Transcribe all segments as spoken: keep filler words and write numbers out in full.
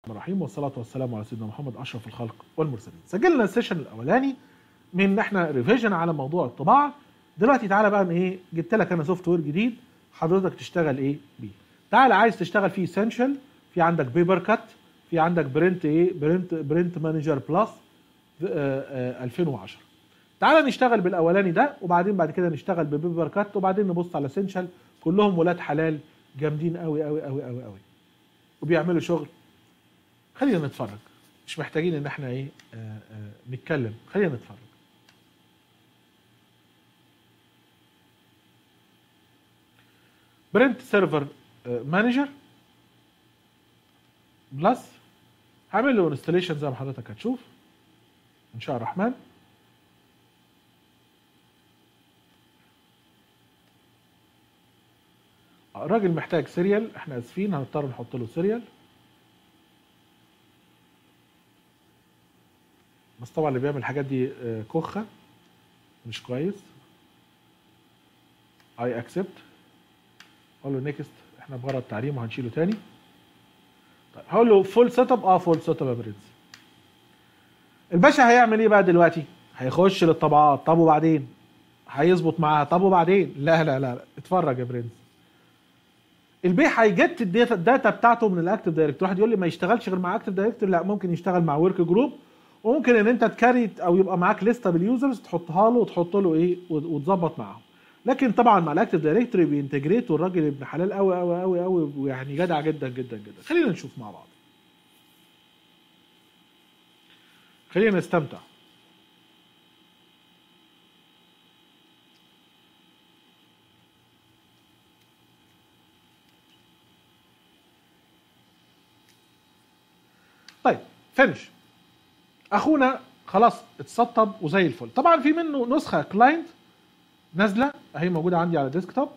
الرحيم والصلاة والسلام على سيدنا محمد أشرف الخلق والمرسلين. سجلنا السيشن الأولاني من إن إحنا ريفيجن على موضوع الطباعة. دلوقتي تعالى بقى إيه، جبت لك أنا سوفت وير جديد حضرتك تشتغل إيه بيه. تعالى عايز تشتغل فيه اسينشال، في عندك بيبر كات، في عندك برنت إيه برنت برنت مانجر بلس ألفين وعشرة. تعالى نشتغل بالأولاني ده وبعدين بعد كده نشتغل ببيبر كات وبعدين نبص على اسينشال. كلهم ولاد حلال جامدين قوي قوي قوي قوي قوي وبيعملوا شغل. خلينا نتفرج، مش محتاجين ان احنا ايه آآ آآ نتكلم، خلينا نتفرج. برنت سيرفر مانجر بلس، هعمل له انستليشن زي ما حضرتك هتشوف ان شاء الرحمن. الراجل محتاج سيريال، احنا اسفين هنضطر نحط له سيريال، بس طبعا اللي بيعمل الحاجات دي كخه مش كويس. اي اكسبت، اقول له نيكست، احنا بغرض تعليم وهنشيله تاني. طيب هقول له فول سيت اب، اه فول سيت اب يا برنس. الباشا هيعمل ايه بقى دلوقتي؟ هيخش للطبعات، طب وبعدين؟ هيظبط معاها، طب وبعدين؟ لا لا لا اتفرج يا برنس. البي هيجت الداتا الداتا بتاعته من الاكتف دايركتوري. واحد يقول لي ما يشتغلش غير مع اكتف دايركتوري، لا ممكن يشتغل مع ورك جروب، وممكن ان انت تكريت او يبقى معاك لسته باليوزرز تحطها له وتحط له ايه وتظبط معاهم. لكن طبعا مع الاكتف دايركتوري بينتجريت، والراجل ابن حلال قوي قوي قوي قوي ويعني جدع جدا جدا جدا. خلينا نشوف مع بعض، خلينا نستمتع. طيب فينش، اخونا خلاص اتسطب وزي الفل. طبعا في منه نسخه كلاينت نازله اهي موجوده عندي على ديسكتوب،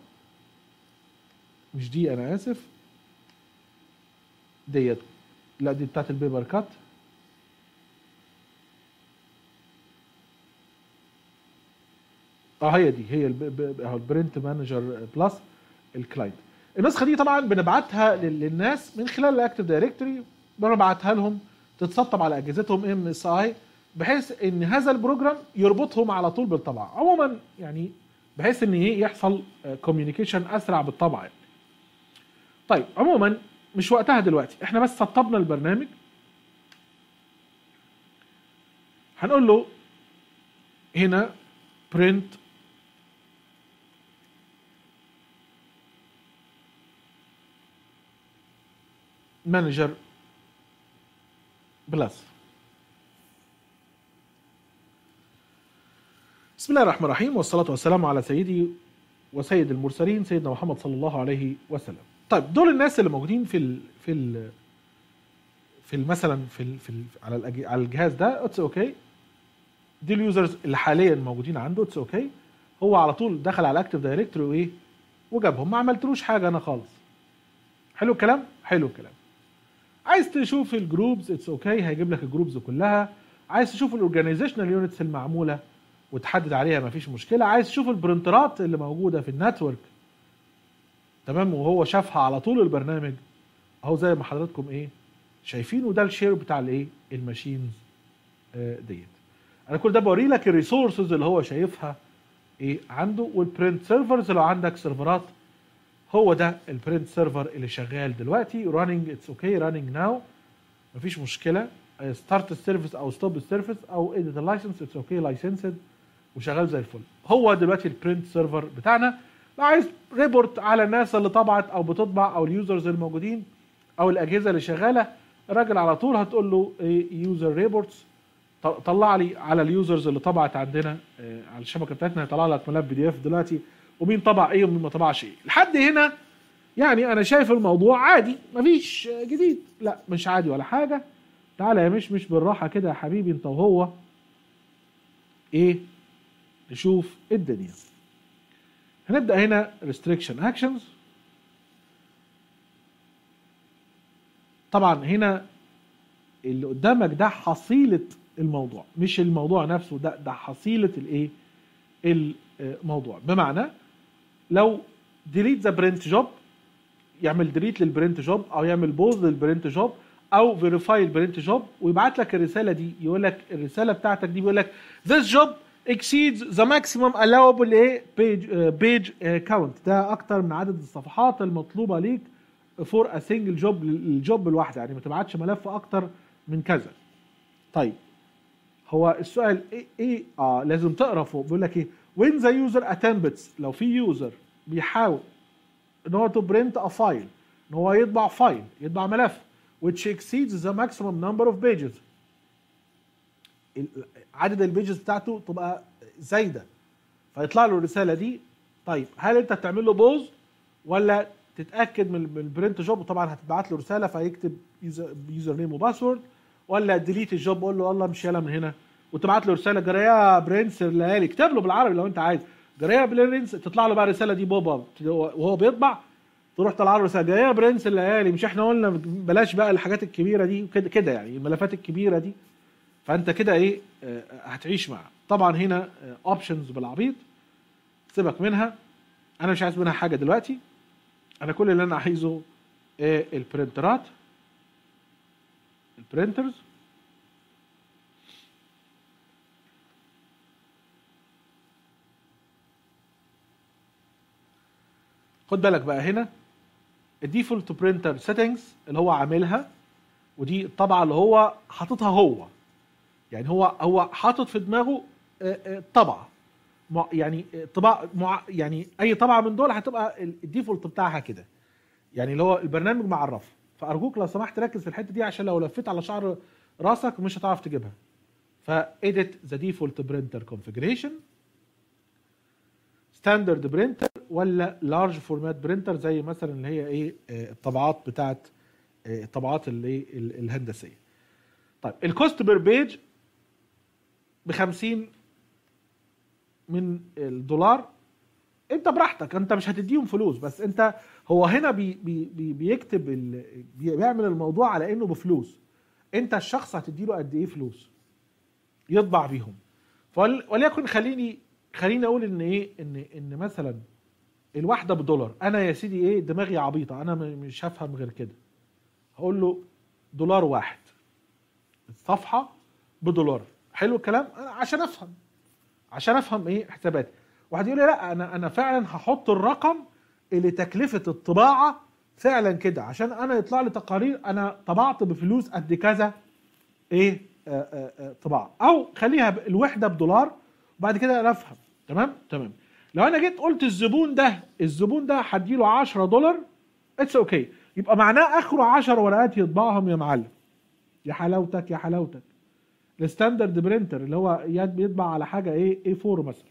مش دي انا اسف، ديت لا دي بتاعت البيبر كات. اه هي دي، هي البرنت مانجر بلس الكلاينت. النسخه دي طبعا بنبعتها للناس من خلال الاكتف دايركتوري، بنبعتها لهم تتسطب على اجهزتهم ام اس اي، بحيث ان هذا البروجرام يربطهم على طول بالطبعه عموما، يعني بحيث ان ايه يحصل كوميونيكيشن اسرع بالطبعه يعني. طيب عموما مش وقتها دلوقتي، احنا بس سطبنا البرنامج. هنقول له هنا print manager بلس. بسم الله الرحمن الرحيم والصلاة والسلام على سيدي وسيد المرسلين سيدنا محمد صلى الله عليه وسلم. طيب دول الناس اللي موجودين في ال في ال في مثلا في ال في ال على على الجهاز ده، اتس اوكي. دي اليوزرز اللي حاليا موجودين عنده، اتس اوكي. هو على طول دخل على الاكتف دايركتوري وايه وجابهم، ما عملتلوش حاجه انا خالص. حلو الكلام، حلو الكلام. عايز تشوف الجروبز اتس اوكي، هيجيب لك الجروبز كلها. عايز تشوف الاورجانيزيشنال يونتس المعموله وتحدد عليها، مفيش مشكله. عايز تشوف البرنترات اللي موجوده في النتورك، تمام، وهو شافها على طول البرنامج اهو زي ما حضراتكم ايه شايفين. وده الشير بتاع الايه الماشينز آه ديت. انا كل ده بوري لك الريسورسز اللي هو شايفها ايه عنده، والبرنت سيرفرز لو عندك سيرفرات. هو ده البرنت سيرفر اللي شغال دلوقتي راننج، اتس اوكي راننج ناو، مفيش مشكله. ستارت السيرفيس او ستوب السيرفيس او اديت اللايسنس، اتس اوكي لايسنسد وشغال زي الفل. هو دلوقتي البرنت سيرفر بتاعنا. لو عايز ريبورت على الناس اللي طبعت او بتطبع او اليوزرز الموجودين او الاجهزه اللي شغاله، الراجل على طول هتقول له يوزر ريبورتس، طلع لي على اليوزرز اللي طبعت عندنا على الشبكه بتاعتنا، هيطلع لك ملف بي دي اف دلوقتي ومين طبع ايه ومين ما طبعش ايه. لحد هنا يعني انا شايف الموضوع عادي، مفيش جديد. لا مش عادي ولا حاجه. تعالى يا مش مش بالراحه كده يا حبيبي انت وهو ايه نشوف الدنيا. هنبدا هنا restriction actions. طبعا هنا اللي قدامك ده حصيله الموضوع، مش الموضوع نفسه، ده ده حصيله الايه الموضوع. بمعنى لو delete the print job، يعمل delete للبرنت جوب او يعمل بوز للبرنت جوب او فيريفاي البرنت جوب، ويبعت لك الرساله دي يقول لك الرساله بتاعتك دي بيقول لك this job exceeds the maximum allowable ايه page uh, page uh, count، ده اكتر من عدد الصفحات المطلوبه ليك for a single job، الجوب الواحده، يعني ما تبعتش ملف اكتر من كذا. طيب هو السؤال ايه ايه اه لازم تقرا فوق بيقول لك ايه when the user attempts، لو في يوزر بيحاول ان هو to print a file، ان هو يطبع فايل يطبع ملف which exceeds the maximum number of pages، عدد البيجز بتاعته تبقى زايده فيطلع له الرساله دي. طيب هل انت تعمل له بوز ولا تتاكد من البرنت جوب؟ وطبعا هتبعت له رساله فيكتب يوزر نيم وباسورد، ولا ديليت الجوب قول له يلا مش يلا من هنا، وتبعت له رساله جريا برنس الليالي، اكتب له بالعربي لو انت عايز جريا برنس، تطلع له بقى الرساله دي بوب وهو بيطبع، تروح طلع له رساله جريا برنس الليالي، مش احنا قلنا بلاش بقى الحاجات الكبيره دي كده كده، يعني الملفات الكبيره دي، فانت كده ايه آه هتعيش معاه. طبعا هنا اوبشنز بالعبيط سيبك منها، انا مش عايز منها حاجه دلوقتي، انا كل اللي انا عايزه ايه البرنترات البرنترز. خد بالك بقى هنا الديفولت برينتر سيتنجز اللي هو عاملها، ودي الطبعه اللي هو حاططها هو، يعني هو هو حاطط في دماغه طبعه يعني طباعه يعني اي طبعه من دول هتبقى الديفولت بتاعها كده، يعني اللي هو البرنامج معرفه. فارجوك لو سمحت ركز في الحته دي عشان لو لفيت على شعر راسك مش هتعرف تجيبها. فإيديت ذا ديفولت برينتر كونفيجريشن، ستاندرد برينتر ولا لارج فورمات برينتر، زي مثلا اللي هي ايه الطبعات بتاعت الطبعات اللي الهندسيه. طيب الكوست بير بيج ب خمسين من الدولار، انت براحتك، انت مش هتديهم فلوس، بس انت هو هنا بي بي بيكتب بيعمل الموضوع على انه بفلوس، انت الشخص هتديله قد ايه فلوس يطبع بيهم. وليكن خليني خليني اقول ان ايه ان ان مثلا الواحده بدولار، انا يا سيدي ايه دماغي عبيطه انا مش هفهم غير كده، هقول له دولار واحد الصفحه بدولار، حلو الكلام، أنا عشان افهم عشان افهم ايه حساباتي. واحد يقول لي لا انا انا فعلا هحط الرقم اللي تكلفه الطباعه فعلا كده عشان انا يطلع لي تقارير انا طبعت بفلوس قد كذا ايه آآ آآ طباعه، او خليها الوحده بدولار وبعد كده انا افهم. تمام تمام. لو انا جيت قلت الزبون ده الزبون ده هديله عشرة دولار اتس اوكي okay. يبقى معناه اخره عشر ورقات يطبعهم يا معلم. يا حلاوتك يا حلاوتك. الستاندرد برينتر اللي هو بيطبع على حاجه ايه اي أربعة مثلا،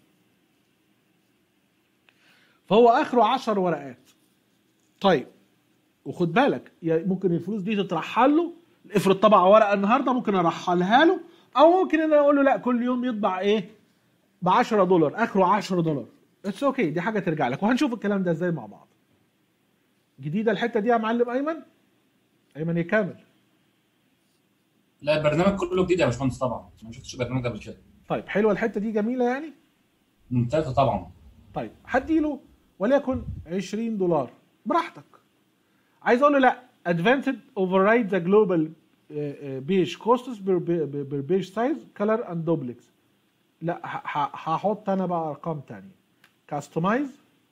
فهو اخره عشر ورقات. طيب وخد بالك ممكن الفلوس دي تترحل له، افرض طبع ورقه النهارده ممكن ارحلها له، او ممكن انا اقول له لا كل يوم يطبع ايه ب عشرة دولار اخره عشرة دولار اتس اوكي okay. دي حاجه ترجع لك، وهنشوف الكلام ده ازاي مع بعض. جديده الحته دي يا معلم ايمن ايمن يكمل. لا البرنامج كله جديد يا باشمهندس، طبعا ما شفتش البرنامج ده قبل كده. طيب حلوه الحته دي جميله يعني ممتازه طبعا. طيب هديله وليكن عشرين دولار براحتك. عايز اقول له لا advanced override the global page costs per page size color and duplex، لا هحط انا بقى ارقام تانية كاستمايز،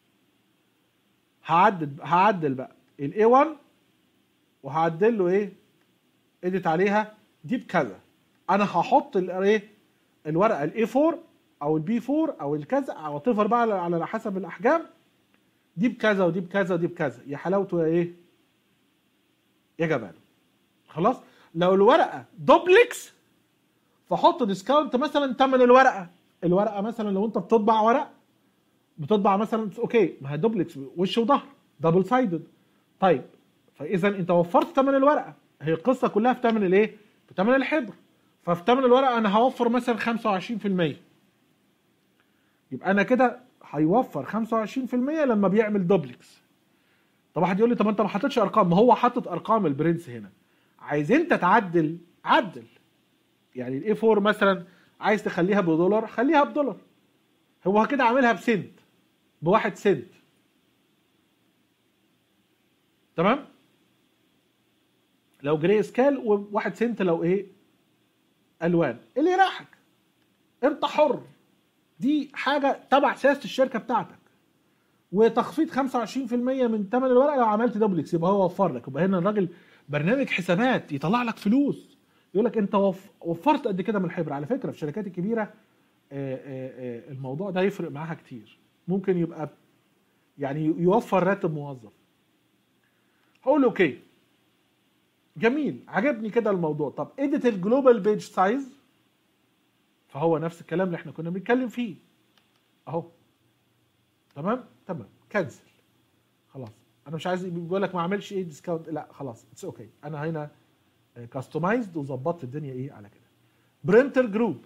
هعدل هعدل بقى الاي واحد وهعدل له ايه اديت عليها دي بكذا، انا هحط الايه الورقه الاي أربعة او البي أربعة او الكذا او تفر بقى على حسب الاحجام، دي بكذا ودي بكذا ودي بكذا. يا حلاوته يا ايه يا جماله. خلاص لو الورقه دوبلكس فحط ديسكاونت مثلا ثمن الورقه، الورقه مثلا لو انت بتطبع ورق بتطبع مثلا اوكي ما هي دوبلكس وش وظهر دبل سايدد، طيب فاذا انت وفرت ثمن الورقه، هي القصه كلها في ثمن الايه في ثمن الحبر، ففي ثمن الورقه انا هوفر مثلا خمسة وعشرين في المية، يبقى انا كده هيوفر خمسة وعشرين في المية لما بيعمل دوبلكس. طب واحد يقول لي طب انت ما حطيتش ارقام، ما هو حاطط ارقام البرنس هنا، عايز انت تعدل عدل، يعني الاي أربعة مثلا عايز تخليها بدولار خليها بدولار، هو كده عاملها بسنت بواحد سنت. تمام. لو جري سكال، وواحد سنت لو ايه الوان. اللي يريحك، انت حر. دي حاجه تبع سياسه الشركه بتاعتك. وتخفيض خمسة وعشرين في المية من ثمن الورقه لو عملت دوبلكس، يبقى هو وفر لك. يبقى هنا الراجل برنامج حسابات يطلع لك فلوس، يقول لك انت وفرت قد كده من الحبر. على فكره في الشركات الكبيره الموضوع ده يفرق معاها كتير، ممكن يبقى يعني يوفر راتب موظف. هقول اوكي جميل، عجبني كده الموضوع. طب اديت الجلوبال بيج سايز، فهو نفس الكلام اللي احنا كنا بنتكلم فيه اهو. تمام تمام كنسل خلاص. انا مش عايز بيقول لك ما اعملش ايه ديسكاونت، لا خلاص اتس اوكي. انا هنا كاستمايزد وظبطت الدنيا ايه على كده. برينتر جروب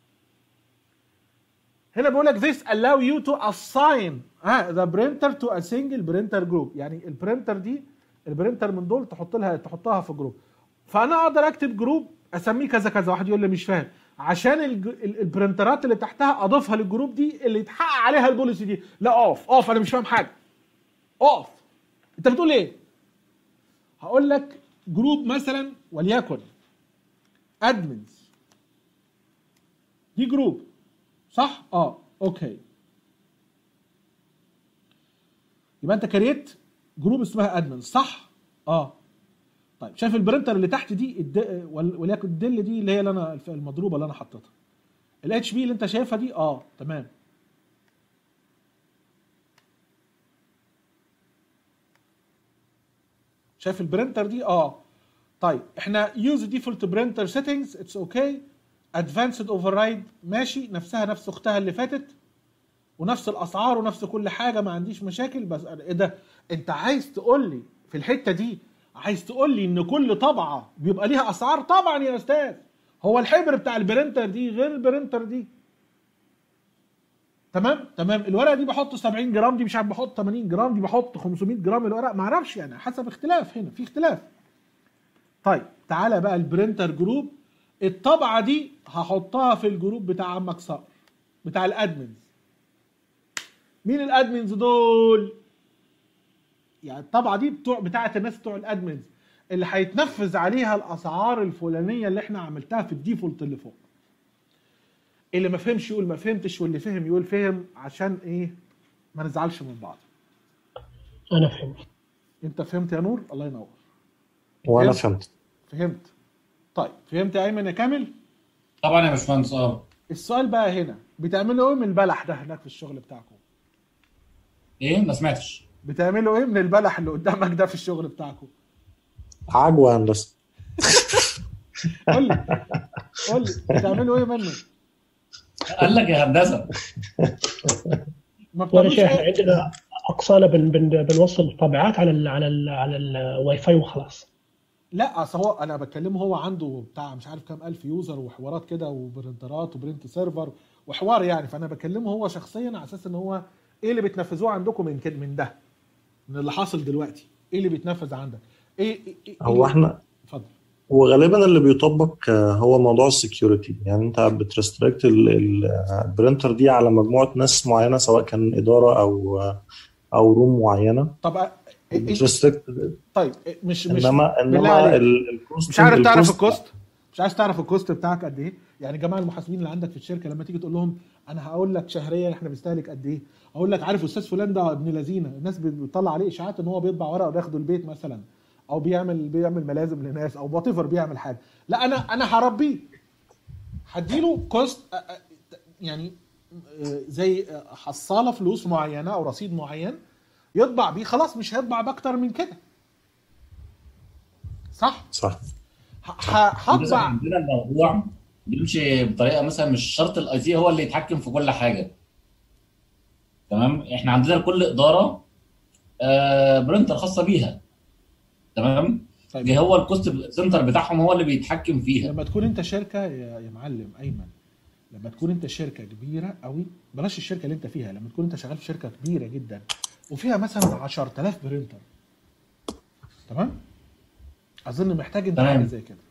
هنا بيقول لك this allow you to assign ها the printer to a single printer group. يعني البرينتر دي البرينتر من دول تحط لها تحطها في جروب. فانا اقدر اكتب جروب اسميه كذا كذا. واحد يقول لي مش فاهم، عشان البرنترات اللي تحتها اضيفها للجروب دي اللي يتحقق عليها البوليسي دي. لا اوف اوف انا مش فاهم حاجه. اوف انت بتقول ايه؟ هقول لك جروب مثلا وليكن ادمنز، دي جروب صح؟ اه اوكي. يبقى انت كريت جروب اسمها ادمنز صح؟ اه طيب شايف البرنتر اللي تحت دي الد... وليكن الدل دي اللي هي اللي انا المضروبه اللي انا حطيتها، الاتش بي اللي انت شايفها دي اه تمام. شايف البرنتر دي اه طيب احنا يوز ديفولت برنتر سيتنجز اتس اوكي. ادفانسد اوفررايد ماشي، نفسها نفس اختها اللي فاتت ونفس الاسعار ونفس كل حاجه، ما عنديش مشاكل. بس ايه ده؟ انت عايز تقول لي في الحته دي، عايز تقول لي ان كل طبعه بيبقى ليها اسعار؟ طبعا يا استاذ، هو الحبر بتاع البرنتر دي غير البرنتر دي. تمام تمام. الورقه دي بحط سبعين جرام، دي مش عارف بحط ثمانين جرام، دي بحط خمسمية جرام الورق، ما اعرفش يعني حسب اختلاف. هنا في اختلاف. طيب تعالى بقى البرنتر جروب، الطبعه دي هحطها في الجروب بتاع عمك صقر بتاع الادمنز. مين الادمنز دول؟ يعني الطبعه دي بتوع بتاعه الناس بتوع الادمنز اللي هيتنفذ عليها الاسعار الفلانيه اللي احنا عملتها في الديفولت اللي فوق. اللي ما فهمش يقول ما فهمتش، واللي فهم يقول فهم، عشان ايه ما نزعلش من بعض. انا فهمت. انت فهمت يا نور؟ الله ينور. وانا فهمت. فهمت. طيب فهمت يا ايمن يا كامل؟ طبعا يا باشمهندس. اه السؤال بقى هنا، بتعملوا ايه من البلح ده هناك في الشغل بتاعكم؟ ايه ما سمعتش. بتعملوا ايه من البلح اللي قدامك ده في الشغل بتاعكم؟ عجوه هندسه. قول لي قول لي بتعملوا ايه منه؟ قال لك يا هندسه. ما ولا بتعملوش شيء، احنا ايه؟ عندنا اقصانا بن بن بنوصل طابعات على ال على ال على الواي فاي وخلاص. لا اصل هو انا بكلمه، هو عنده بتاع مش عارف كام الف يوزر وحوارات كده وبرنترات وبرنت سيرفر وحوار يعني. فانا بكلمه هو شخصيا على اساس ان هو ايه اللي بتنفذوه عندكم من كده من ده من اللي حاصل دلوقتي، ايه اللي بيتنفذ عندك؟ ايه, إيه, إيه هو احنا اتفضل. وغالبا اللي بيطبق هو موضوع السكيورتي. يعني انت بترستريكت البرنتر دي على مجموعه ناس معينه، سواء كان اداره او او روم معينه. طب بترستريكت. طيب مش مش انما انما الكوست مش عارف تعرف الكوست؟ مش عايز تعرف الكوست بتاعك قد ايه؟ يعني جماعه المحاسبين اللي عندك في الشركه لما تيجي تقول لهم انا هقول لك شهريا احنا بنستهلك قد ايه، اقول لك عارف استاذ فلان ده ابن لذينه، الناس بتطلع عليه اشاعات ان هو بيطبع ورقه وبياخده البيت مثلا، او بيعمل بيعمل ملازم لناس، او وات ايفر بيعمل حاجه. لا انا انا هربيه، هديله كوست يعني زي حصاله فلوس معينه او رصيد معين يطبع بيه، خلاص مش هيطبع باكتر من كده. صح صح. هطبع. عندنا الموضوع بيمشي بطريقه مثلا مش شرط الاي تي هو اللي يتحكم في كل حاجه. تمام. احنا عندنا كل اداره آه برنتر خاصه بيها. تمام. طيب. هو الكوست سنتر بتاعهم هو اللي بيتحكم فيها. لما تكون انت شركه يا معلم ايمن، لما تكون انت شركه كبيره قوي، بلاش الشركه اللي انت فيها، لما تكون انت شغال في شركه كبيره جدا وفيها مثلا عشرة آلاف برينتر، تمام، اظن محتاج انت حاجه زي كده.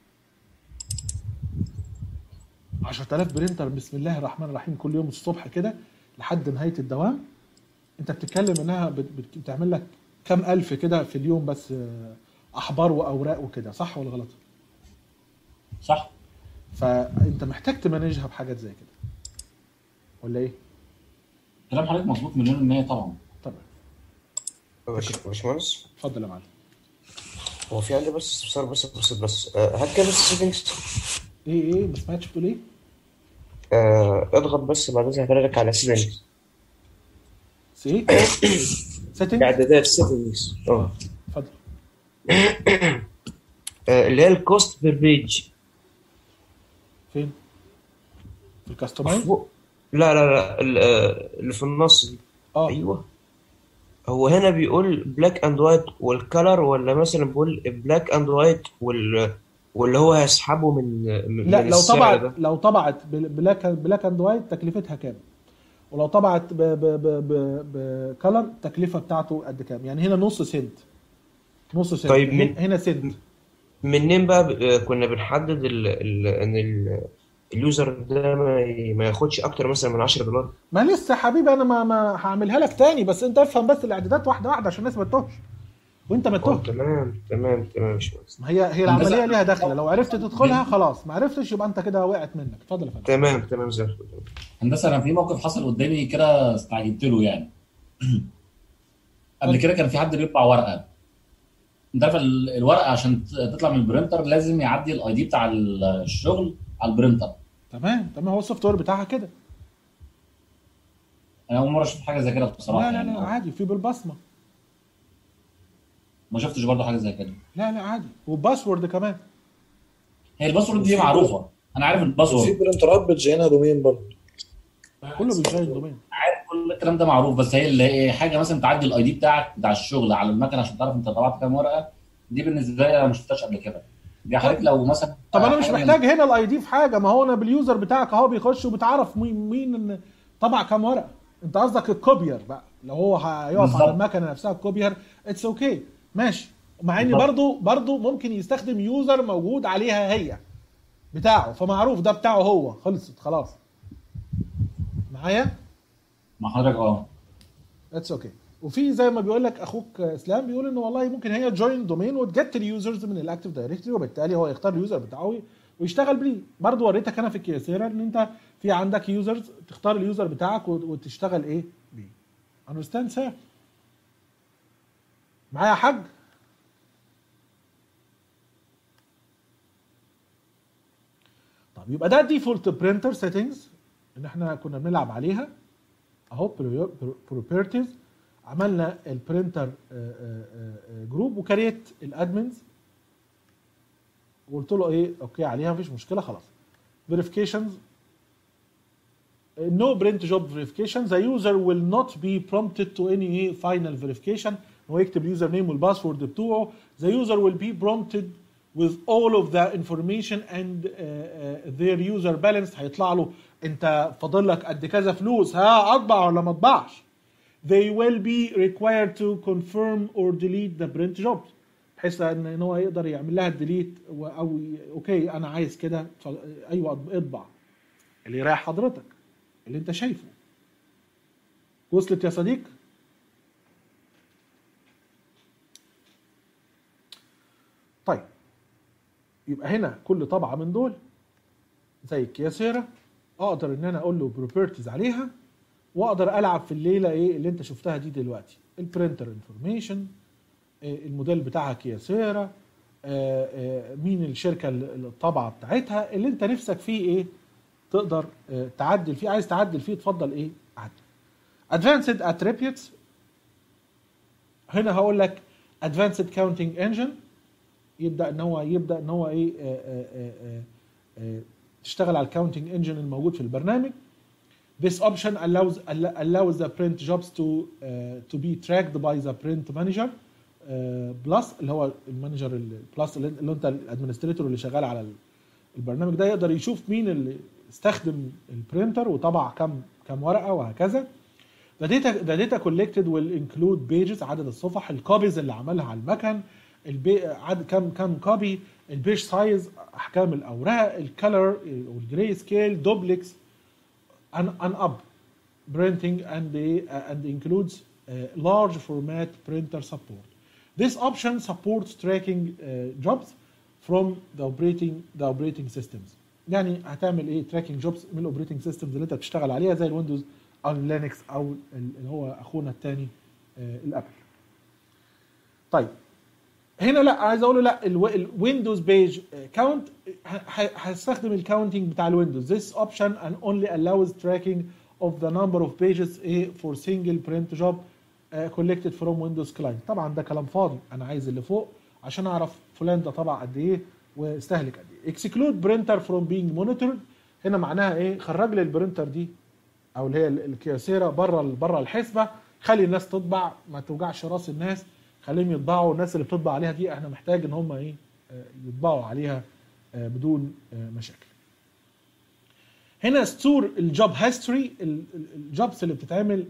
عشرة آلاف برينتر بسم الله الرحمن الرحيم كل يوم الصبح كده لحد نهايه الدوام، انت بتتكلم انها بتعمل لك كام الف كده في اليوم بس احبار واوراق وكده، صح ولا غلط؟ صح. فانت محتاج تمانجها بحاجات زي كده ولا ايه؟ كلام حضرتك مظبوط مليون المية طبعا. طبعا. باش- باشمهندس، اتفضل يا معلم. هو في عندي بس استفسار بس بسيط بس آه، هل كان بس سيتنجز ايه ايه ما سمعتش بتقول ايه؟ اضغط بس بعد اذنك حضرتك على سيتنجز، ايه سيتنج. اعدادات سيتنجز اه اتفضل. آه، اللي هي الكوست بير بيج. فين؟ في الكاستمايز. فوق. لا لا لا ال- آه، اللي في النص دي. اه ايوه، هو هنا بيقول بلاك اند وايت والكلر، ولا مثلا بيقول بلاك اند وايت وال واللي هو هيسحبه من من لا، من لو السعر طبعت ده. لو طبعت بلاك بلاك اند وايت تكلفتها كام؟ ولو طبعت ب ب ب ب بكلر التكلفه بتاعته قد كام؟ يعني هنا نص سنت، نص سنت. طيب هنا- من هنا سنت. منين بقى ب- آه، كنا بنحدد ال ال ان ال- اليوزر ده ما ي- ما ياخدش اكتر مثلا من عشرة دولار؟ ما لسه حبيبي انا ما, ما هعملها لك تاني، بس انت افهم بس الاعدادات واحده واحده عشان الناس ما تتوهش وانت ما اه تتوهش. تمام تمام تمام يا باشمهندس. ما هي هي العمليه ليها دخله، لو عرفت تدخلها خلاص، ما عرفتش يبقى انت كده وقعت منك. اتفضل يا فندم. تمام تمام زي الفل. هندسه انا في موقف حصل قدامي كده استعجلت له يعني. قبل كده كان في حد بيطبع ورقه. انت عارف ال- الورقه عشان ت- تطلع من البرينتر لازم يعدي الاي دي بتاع الشغل على البرينتر. تمام تمام. هو السوفت وير بتاعها كده. انا اول مره اشوف حاجه زي كده بصراحه لا لا يعني. لا عادي، في بالبصمه. ما شفتش برضه حاجه زي كده. لا لا عادي، وباسورد كمان. هي الباسورد دي معروفه، انا عارف وفي الباسورد، برنترات بتجينا دومين برضه. كله بالجاي دومين. عارف كل الكلام ده معروف، بس هي اللي هي حاجه مثلا تعدي الاي دي بتاعك بتاع الشغل على المكنه عشان تعرف انت طبعت كام ورقه. دي بالنسبه لي انا ما شفتهاش قبل كده. دي حضرتك لو مثلا طب انا مش حاجة من- محتاج هنا الاي دي في حاجه، ما هو انا باليوزر بتاعك اهو بيخش وبتعرف مين مين طبع كام ورقه. انت قصدك الكوبير بقى، لو هو هيقف على بالظبط. المكنه نفسها الكوبير اتس اوكي ماشي. مع ان بالظبط. برضو برضو ممكن يستخدم يوزر موجود عليها هي بتاعه، فمعروف ده بتاعه هو، خلصت خلاص. معايا؟ مع حضرتك اه. اتس اوكي. وفي زي ما بيقول لك اخوك اسلام بيقول انه والله ممكن هي جوين دومين وتجت اليوزرز من الاكتيف دايركتوري، وبالتالي هو يختار اليوزر بتاعه ويشتغل بيه. برضو وريتك انا في الكيسيرا ان انت في عندك يوزرز تختار اليوزر بتاعك وتشتغل ايه بيه. اندرستاند سير؟ معايا يا حاج؟ طب يبقى ده ديفولت برينتر سيتنجز ان احنا كنا بنلعب عليها اهو. بروبرتيز، عملنا البرينتر جروب وكريت الادمنز وقلت له ايه اوكي عليها مفيش مشكله خلاص. فيريفيكيشنز no print job verification. the user will not be prompted to any final verification. هو يكتب اليوزر نيم والباسورد بتوعه. the user will be prompted with all of the information and uh, uh, their user balance. هيطلع له انت فاضل لك قد كذا فلوس، ها اطبع ولا ما اطبعش. they will be required to confirm or delete the print jobs بحيث ان ان هو يقدر يعمل لها ديليت او اوكي انا عايز كده ايوه اطبع اللي يريح حضرتك اللي انت شايفه. وصلت يا صديق؟ طيب يبقى هنا كل طبعه من دول زي الكياسيرا اقدر ان انا اقول له بروبرتيز عليها واقدر العب في الليله ايه اللي انت شفتها دي دلوقتي. البرينتر انفورميشن، الموديل بتاعها كياسيرا، مين الشركه الطابعه بتاعتها اللي انت نفسك فيه ايه تقدر تعدل فيه. عايز تعدل فيه اتفضل ايه عدل. advanced attributes هنا هقول لك advanced counting engine يبدا ان هو يبدا ان هو ايه آآ آآ آآ تشتغل على الكاونتنج انجن الموجود في البرنامج. This option allows allows the print jobs to uh, to be tracked by the print manager uh, plus اللي هو المانجر البلس اللي انت الادمنستريتور اللي شغال على البرنامج ده يقدر يشوف مين اللي استخدم البرينتر وطبع كم كم ورقه وهكذا. The data the data collected will include pages عدد الصفح، الكوبيز اللي عملها على المكن، البي عدد كم كم كوبي، البيج سايز، احكام الاوراق، الكلر والجراي سكيل، دوبلكس and, and up printing and the, uh, and includes uh, large format printer support. This option supports tracking uh, jobs from the operating the operating systems. يعني هتعمل ايه tracking jobs من الاوبريتنج سيستمز اللي انت بتشتغل عليها زي الويندوز او اللينكس او اللي هو اخونا الثاني الابل. طيب هنا لا عايز اقول له لا الويندوز بيج كاونت هستخدم الكاونتنج بتاع الويندوز. This option and only allows tracking of the number of pages for single print job collected from Windows client. طبعا ده كلام فاضي، انا عايز اللي فوق عشان اعرف فلان ده طبع قد ايه واستهلك قد ايه. Exclude printer from being monitored هنا معناها ايه؟ خرج لي البرينتر دي او اللي هي الكياسيره بره بره الحسبه، خلي الناس تطبع، ما توجعش راس الناس، خليهم يطبعوا. الناس اللي بتطبع عليها دي احنا محتاج ان هم ايه يطبعوا عليها بدون مشاكل. هنا ستور الجوب هيستوري، الجوبس اللي بتتعمل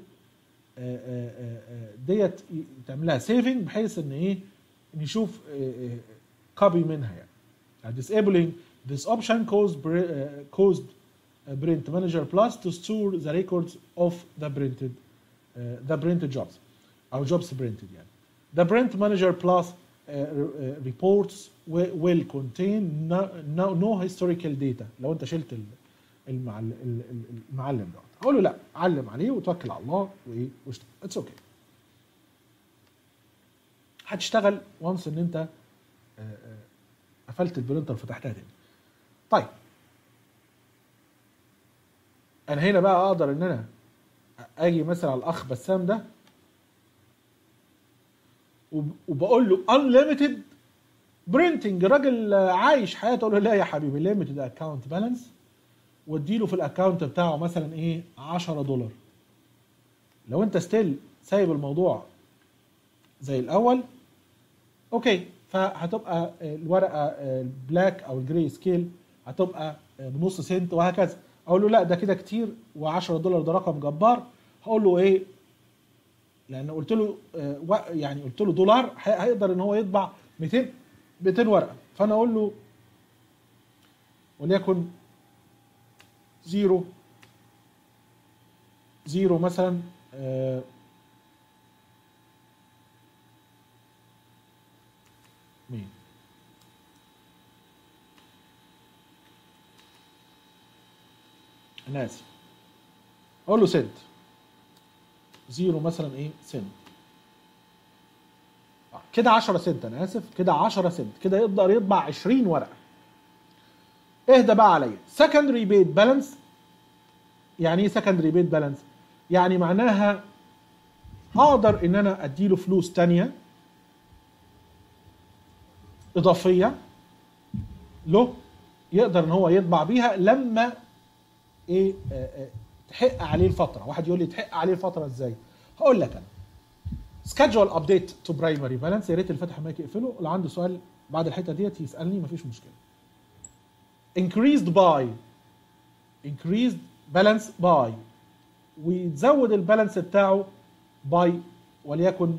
ديت تعملها سيفنج بحيث ان ايه نشوف كوبي منها يعني. disabling this option caused caused Print Manager Plus to store the records of the printed uh, the printed jobs أو jobs printed يعني. The Print Manager Plus uh, uh, reports will, will contain no, no, no historical data. لو أنت شلت المعلم المعلم ده أقول له لا علم عليه وتوكل على الله وإيه واشتغل. It's okay. هتشتغل once إن أنت uh, uh, قفلت البرينتر وفتحتها تاني. طيب انا هنا بقى اقدر ان انا اجي مثلا على الاخ بسام ده وبقول له unlimited printing، راجل عايش حياته، اقول له لا يا حبيبي limited account balance، واديله في الاكونت بتاعه مثلا ايه عشرة دولار. لو انت ستيل سايب الموضوع زي الاول اوكي، فهتبقى الورقه البلاك او الجراي سكيل هتبقى بنص سنت وهكذا. اقول له لا ده كده كتير و10 دولار ده رقم جبار. هقول له ايه؟ لان قلت له يعني قلت له دولار هيقدر ان هو يطبع مئتين مئتين ورقه، فانا اقول له وليكن زيرو زيرو مثلا آه مين انا اسف، اقول له سنت زيرو مثلا ايه سنت كده عشرة سنت، انا اسف كده عشرة سنت، كده يقدر يطبع عشرين ورقه. اهدى بقى عليا. secondary paid balance يعني ايه secondary paid balance؟ يعني معناها اقدر ان انا اديله فلوس تانية اضافيه له يقدر ان هو يطبع بيها لما ايه اه اه تحق عليه الفتره. واحد يقول لي تحق عليه الفتره ازاي؟ هقول لك انا schedule update to primary balance. يا ريت الفتح ما يقفله، اللي عنده سؤال بعد الحته ديت يسالني مفيش مشكله. increased by increased balance by ويزود البالانس بتاعه by وليكن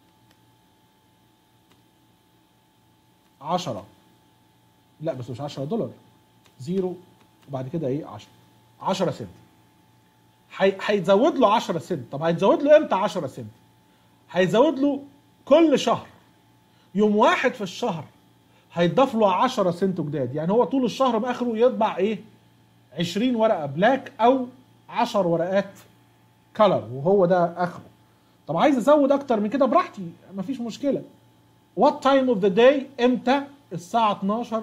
عشرة، لا بس مش عشرة دولار، زيرو وبعد كده ايه عشرة عشرة سنت. هيزود له عشرة سنت. طب هيزود له امتى عشرة سنت؟ هيزود له كل شهر يوم واحد في الشهر هيضاف له عشرة سنت جداد. يعني هو طول الشهر باخره يطبع ايه عشرين ورقه بلاك او عشر ورقات كلر، وهو ده اخره. طب عايز ازود اكتر من كده براحتي مفيش مشكله. what time of the day امتى؟ الساعه اتناشر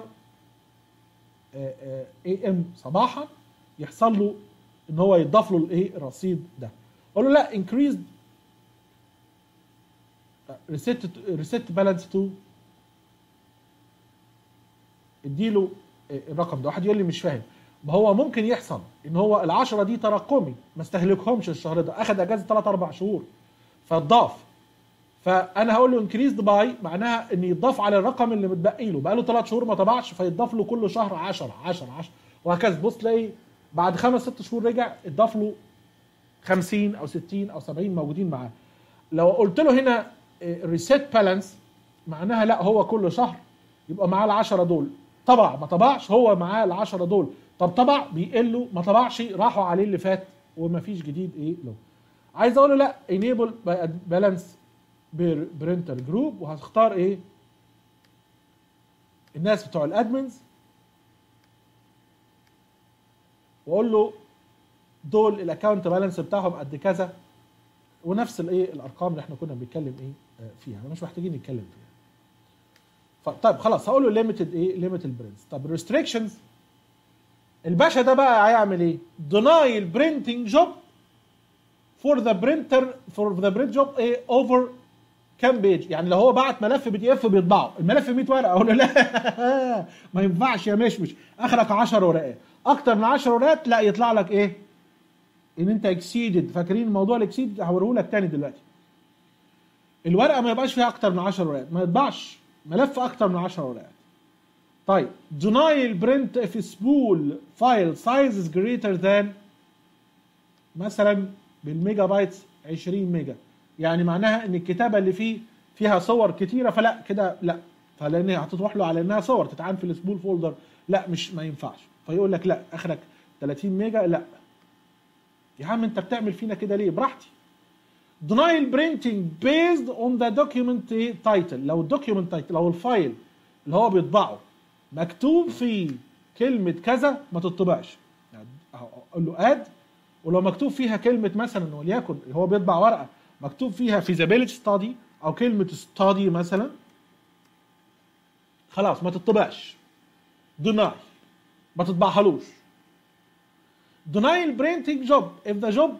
اي ام صباحا يحصل له ان هو يضاف له الايه الرصيد ده. اقول له لا increased reset reset balance to اديله الرقم ده. واحد يقول لي مش فاهم. ما هو ممكن يحصل ان هو العشرة دي تراكمي ما استهلكهمش الشهر ده، اخد اجازه ثلاثة اربعة شهور فاتضاف، فانا هقول له increased by معناها ان يضاف على الرقم اللي متبقي له، بقى له ثلاث شهور ما طبعش فيضاف له كل شهر عشرة عشرة عشرة وهكذا. بص تلاقي بعد خمس ست شهور رجع اتضاف له خمسين او ستين او سبعين موجودين معاه. لو قلت له هنا ريسيت بالانس معناها لا هو كل شهر يبقى معاه العشرة دول، طبع ما طبعش هو معاه العشرة دول، طب طبع بيقلوا ما طبعش راحوا عليه اللي فات وما فيش جديد ايه له. عايز اقول له لا enable balance برينتر جروب، وهتختار ايه الناس بتوع الادمنز، واقول له دول الاكونت بالانس بتاعهم قد كذا، ونفس الايه الارقام اللي احنا كنا بنتكلم ايه فيها، مش محتاجين نتكلم فيها. طيب خلاص هقول له ليميتد ايه ليميتد برنتس. طب الريستريكشنز الباشا ده بقى هيعمل ايه؟ deny البرينتنج جوب for the printer for the print job ايه over كام بيج. يعني لو هو بعت ملف بي دي اف بيطبعه الملف مية ورقه، اقول له لا ما ينفعش يا مشمش، اخرك عشر ورقات، اكتر من عشر ورقات لا يطلع لك ايه ان انت اكسيدد. فاكرين موضوع الاكسيد؟ هوريه لك تاني دلوقتي. الورقه ما يبقاش فيها اكتر من عشر ورقات، ما يطبعش ملف اكتر من عشر ورقات. طيب deny print if spool file size is greater than مثلا بالميجا بايتس عشرين ميجا، يعني معناها ان الكتابه اللي فيه فيها صور كتيره، فلا كده لا، فلان هتروح له على انها صور تتعان في السبول فولدر، لا مش ما ينفعش، فيقول لك لا اخرك ثلاثين ميجا. لا يا عم انت بتعمل فينا كده ليه؟ براحتي. deny printing based on the document title. لو الدوكيومنت تايتل لو الفايل اللي هو بيطبعه مكتوب فيه كلمه كذا ما تطبعش، يعني اقول له اد، ولو مكتوب فيها كلمه مثلا وليكن هو بيطبع ورقه مكتوب فيها feasibility study او كلمه study مثلا، خلاص ما تطبعش. deny ما تطبعهالوش. deny printing job if the job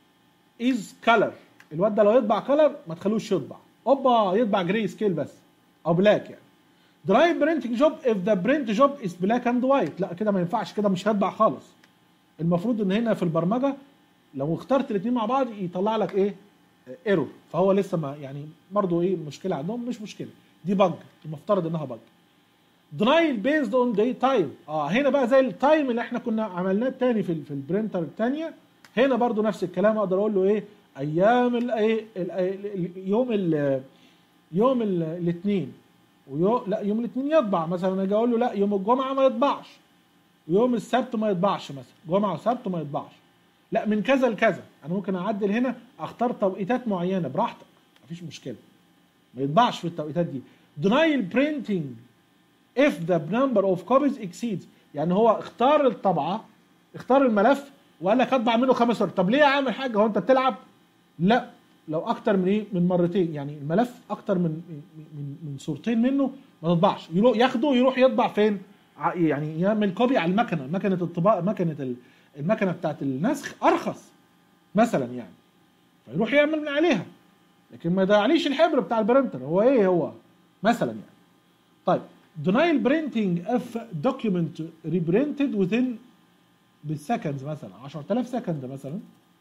is color. الواد ده لو يطبع كلر ما تخلوش يطبع، اوبا يطبع جراي سكيل بس او بلاك يعني. deny printing job if the print job is black and white. لا كده ما ينفعش، كده مش هيطبع خالص. المفروض ان هنا في البرمجه لو اخترت الاثنين مع بعض يطلع لك ايه ايرور، فهو لسه ما يعني برضه ايه مشكله عندهم، مش مشكله دي بج، المفترض انها بج. deny based on day time. اه هنا بقى زي التايم اللي احنا كنا عملناه الثاني في في البرينتر الثانيه، هنا برضه نفس الكلام، اقدر اقول له ايه ايام الايه يوم ال يوم الاثنين ويوم لا يوم الاثنين يطبع مثلا، اجي اقول له لا يوم الجمعه ما يطبعش، ويوم السبت ما يطبعش، مثلا جمعه وسبت ما يطبعش، لا من كذا لكذا. انا ممكن اعدل هنا اختار توقيتات معينه براحتك مفيش مشكله، ما يطبعش في التوقيتات دي. deny printing if the number of copies exceeds. يعني هو اختار الطبعه اختار الملف وقال لك اطبع منه خمس ورق. طب ليه يا عم الحاج هو انت بتلعب؟ لا لو اكتر من ايه من مرتين، يعني الملف اكتر من من من صورتين منه ما تطبعش، يروح ياخده يروح يطبع فين؟ يعني يعمل كوبي على المكنه، مكنه الطباعه مكنه المكنه بتاعت النسخ ارخص مثلا يعني، فيروح يعمل من عليها، لكن ما يضيعليش الحبر بتاع البرنتر. هو ايه هو مثلا يعني. طيب deny printing if document reprinted within بالسكندز مثلا عشرة آلاف سكند مثلا،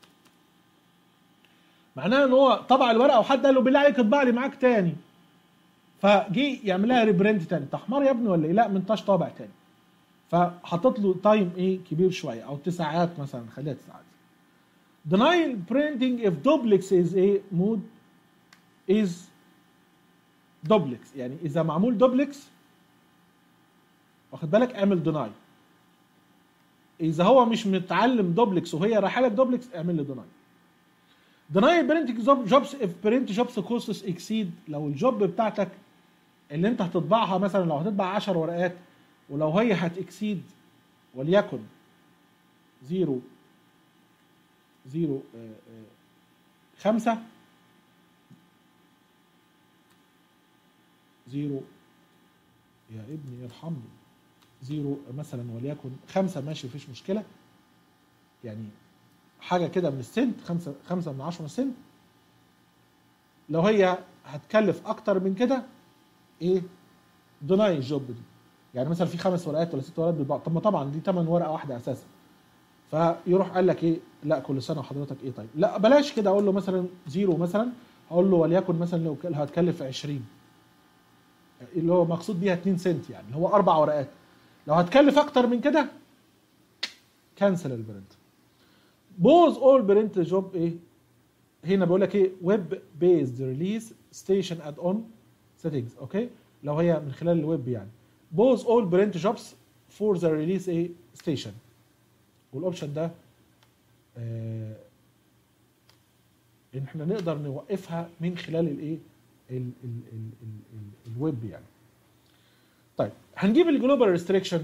معناها ان هو طبع الورقه وحد قال له بالله عليك اطبع لي معاك تاني، فجي يعمل لها ريبرنت تاني. انت حمار يا ابني ولا ايه؟ لا ما انتش طابع تاني، فحطت له تايم ايه كبير شويه او تسعات مثلا، خليها تسعات. deny printing if duplex is a mode is duplex. يعني اذا معمول دوبلكس واخد بالك اعمل deny. اذا هو مش متعلم دوبلكس وهي رايحه لك دوبلكس اعمل له deny. deny printing jobs if print jobs costs exceed. لو الجوب بتاعتك اللي انت هتطبعها مثلا لو هتطبع عشر ورقات ولو هي هتكسيد وليكن زيرو زيرو خمسة زيرو يا ابني ارحمني زيرو مثلا وليكن خمسة ماشي مفيش مشكلة، يعني حاجة كده من السنت، خمسة خمسة من عشرة من السنت. لو هي هتكلف أكتر من كده إيه؟ دوناي الجوب دي. يعني مثلا في خمس ورقات ولا ست ورقات بيطبعوا، طب ما طبعا دي تمن ورقة واحدة أساسا. فيروح قال لك إيه؟ لا كل سنة وحضرتك إيه طيب؟ لا بلاش كده، أقول له مثلا زيرو مثلا، أقول له وليكن مثلا لو هتكلف عشرين اللي هو مقصود بيها اتنين سنت، يعني اللي هو أربع ورقات. لو هتكلف أكتر من كده كانسل البرنت. بوز اول برنت جوب ايه؟ هنا بقول لك ايه؟ ويب بيزد ريليز ستيشن اد اون سيتنجز. اوكي لو هي من خلال الويب يعني بوز اول برنت جوبز فور ذا ريليز ايه ستيشن. والاوبشن ده آه ان احنا نقدر نوقفها من خلال الايه ال ال ال ال ال الويب يعني. طيب هنجيب الجلوبال ريستريكشن.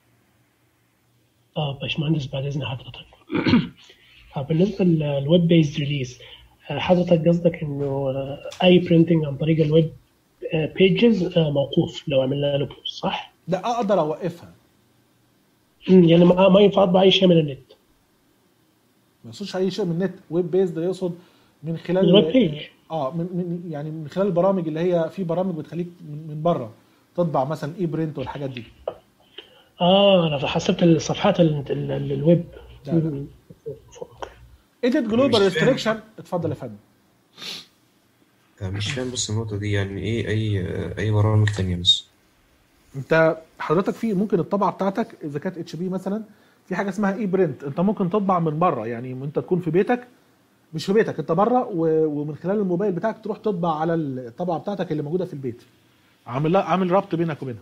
اه باشمهندس بعد اذن حضرتك. آه، بالنسبه للويب بيز ريليز، حضرتك قصدك انه آه، اي برينتنج عن طريق الويب بيجز موقوف لو عملنا له بوست، صح؟ لا اقدر اوقفها، مم، يعني ما ما ينفع اطبع اي شيء من النت. ما يقصدش اي شيء من النت. ويب بيز ده يقصد من خلال الويب بيج. اه من, من يعني من خلال البرامج اللي هي في برامج بتخليك من, من بره تطبع مثلا اي برنت والحاجات دي. اه انا حسبت الصفحات ال- ال- ال- الويب. لا لا. مم. ايديت جلوبال مش فاهم. ريستريكشن. اتفضل يا فندم. آه، مش فاهم بس النقطة دي يعني ايه اي اي برامج تانية بس. انت حضرتك في ممكن الطبعه بتاعتك اذا كانت اتش بي مثلا في حاجه اسمها اي برنت، انت ممكن تطبع من بره، يعني انت تكون في بيتك، مش في بيتك انت بره، ومن خلال الموبايل بتاعك تروح تطبع على الطبعه بتاعتك اللي موجوده في البيت، عامل عامل ربط بينك وبينها.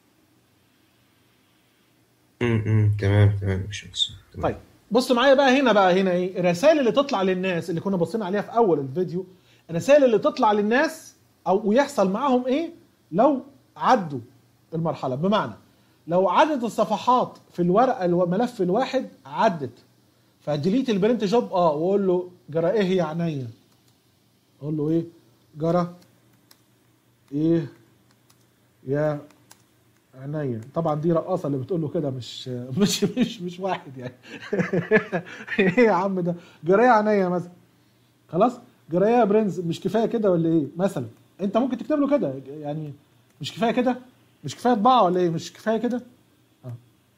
امم تمام تمام مش بس. طيب بص معايا بقى هنا، بقى هنا ايه الرسائل اللي تطلع للناس اللي كنا بصينا عليها في اول الفيديو. الرسائل اللي تطلع للناس او ويحصل معاهم ايه لو عدوا المرحله. بمعنى لو عدت الصفحات في الورقه الملف الواحد عدت، فديليت البرنت جوب اه واقول له جرى ايه يا عينيا، اقول له ايه جرى ايه يا عينيا. طبعا دي رقاصه اللي بتقول له كده، مش مش مش مش واحد يعني. ايه يا عم ده جرى ايه يا عينيا مثلا. خلاص جرى ايه يا برنس، مش كفايه كده ولا ايه مثلا. انت ممكن تكتب له كده يعني، مش كفايه كده، مش كفايه طباعه ولا ايه، مش كفايه كده. اه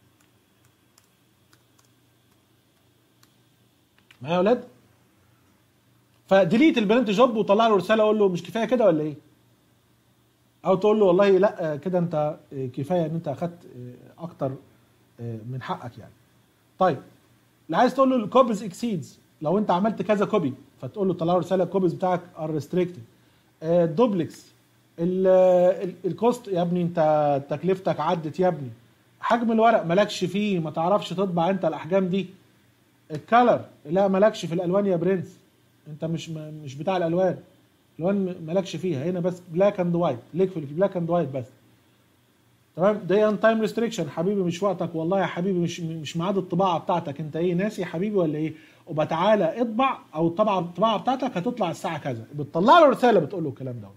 معايا يا اولاد. فديليت البرنت جوب وطلع له رساله اقول له مش كفايه كده ولا ايه، او تقول له والله لا كده انت كفايه ان انت اخدت اكتر من حقك يعني. طيب اللي عايز تقول له الكوبيز اكسيدز، لو انت عملت كذا كوبي فتقول له طلع له رساله الكوبيز بتاعك ار ريستريكتد. دوبلكس الكوست يا ابني، انت تكلفتك عدت يا ابني. حجم الورق مالكش فيه، ما تعرفش تطبع انت الاحجام دي. الكالر لا مالكش في الالوان يا برنس، انت مش مش بتاع الالوان، الالوان مالكش فيها هنا، بس بلاك اند وايت، ليك في البلاك اند وايت بس. تمام. دي ان تايم ريستريكشن حبيبي، مش وقتك والله يا حبيبي، مش مش ميعاد الطباعه بتاعتك، انت ايه ناسي يا حبيبي ولا ايه؟ وبقى تعالى اطبع، او الطبعه الطباعه بتاعتك هتطلع الساعه كذا، بتطلع له رساله بتقول له الكلام ده.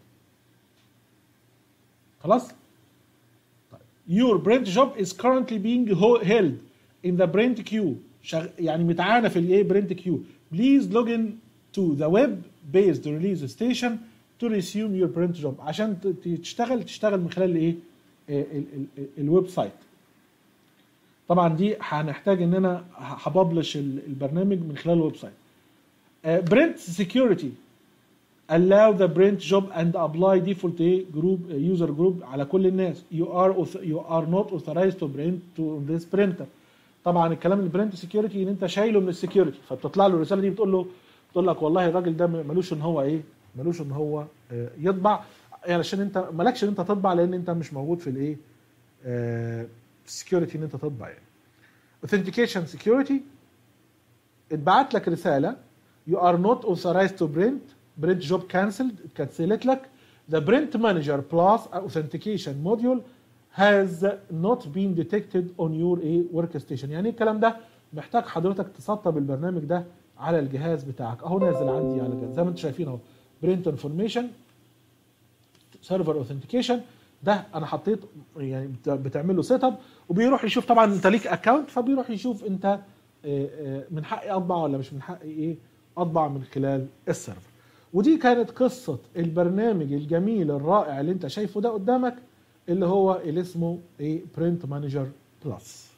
خلاص. طيب your print job is currently being held in the print queue، شغ... يعني متعانه في الايه برنت كيو. please log in to the web based release station to resume your print job. عشان تشتغل تشتغل من خلال الايه الويب سايت. طبعا دي هنحتاج ان انا هببلش البرنامج من خلال الويب سايت. برنت سكيورتي allow the print job and apply default group user group على كل الناس. you are you are not authorized to print to this printer. طبعا الكلام البرنت سكيورتي ان انت شايله من السكيورتي، فبتطلع له الرساله دي بتقول له بتقول لك والله الراجل ده ملوش ان هو ايه ملوش ان هو يطبع، يعني عشان انت مالكش ان انت تطبع لان انت مش موجود في الايه السكيورتي ان انت تطبع يعني. authentication security اتبعت لك رساله you are not authorized to print print job cancelled، اتكنسلت لك. the print manager plus authentication module has not been detected on your workstation. يعني الكلام ده محتاج حضرتك تسطب البرنامج ده على الجهاز بتاعك اهو، نازل عندي على الجهاز زي ما انتم شايفين اهو. print information server authentication ده انا حطيت يعني بتعمل له سيت اب، وبيروح يشوف طبعا انت ليك اكونت، فبيروح يشوف انت من حقي اطبع ولا مش من حقي ايه اطبع من خلال السيرفر. ودي كانت قصه البرنامج الجميل الرائع اللي انت شايفه ده قدامك، اللي هو اللي اسمه ايه برنت مانجر بلس.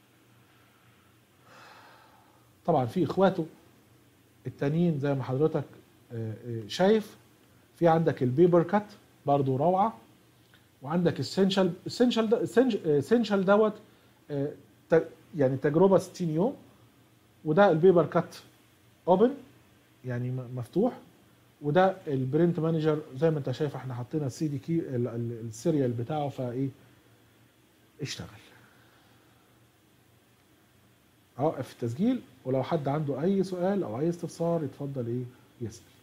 طبعا في اخواته التانيين زي ما حضرتك شايف، في عندك البيبر كات برضو روعه، وعندك السنشال السنشال ده السنشال دوت يعني تجربه ستين يوم، وده البيبر كات اوبن يعني مفتوح، وده البرنت مانجر زي ما انت شايف احنا حطينا السي دي كي السيريال بتاعه فايه اشتغل. اوقف التسجيل، ولو حد عنده اي سؤال او اي استفسار يتفضل ايه يسأل.